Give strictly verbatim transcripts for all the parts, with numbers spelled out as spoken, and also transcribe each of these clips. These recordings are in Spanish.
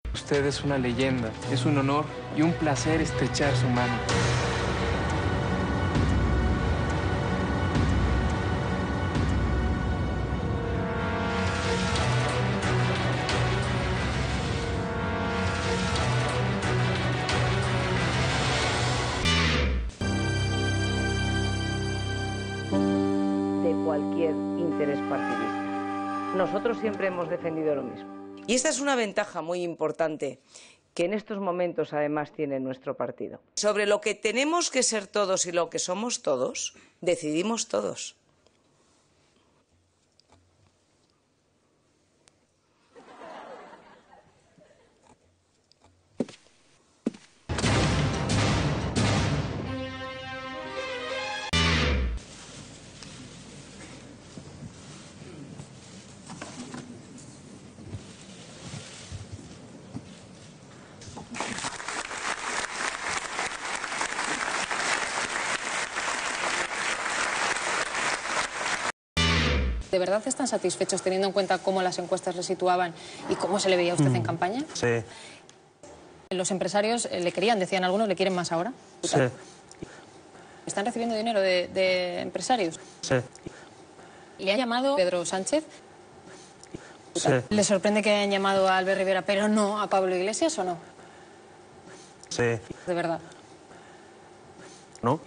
Usted es una leyenda. Es un honor y un placer estrechar su mano. De cualquier interés partidista. Nosotros siempre hemos defendido lo mismo. Y esta es una ventaja muy importante que en estos momentos además tiene nuestro partido. Sobre lo que tenemos que ser todos y lo que somos todos, decidimos todos. ¿De verdad están satisfechos teniendo en cuenta cómo las encuestas le situaban y cómo se le veía a usted mm. en campaña? Sí. Los empresarios le querían, decían algunos, ¿le quieren más ahora? Sí. ¿Están recibiendo dinero de, de empresarios? Sí. ¿Le ha llamado Pedro Sánchez? Sí. ¿Le sorprende que hayan llamado a Albert Rivera pero no a Pablo Iglesias o no? Sí. ¿De verdad? ¿No?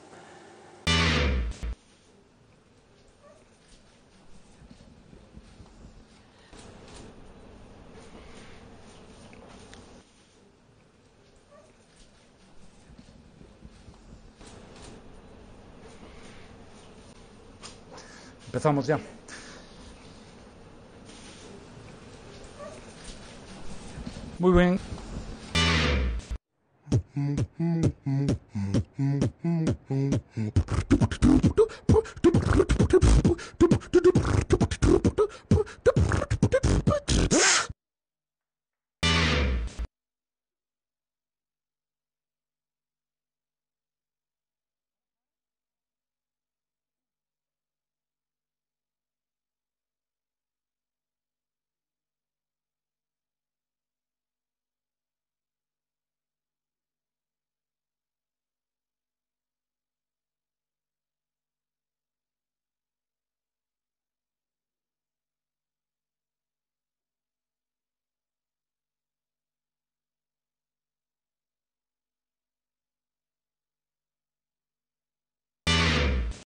Empezamos ya. Muy bien.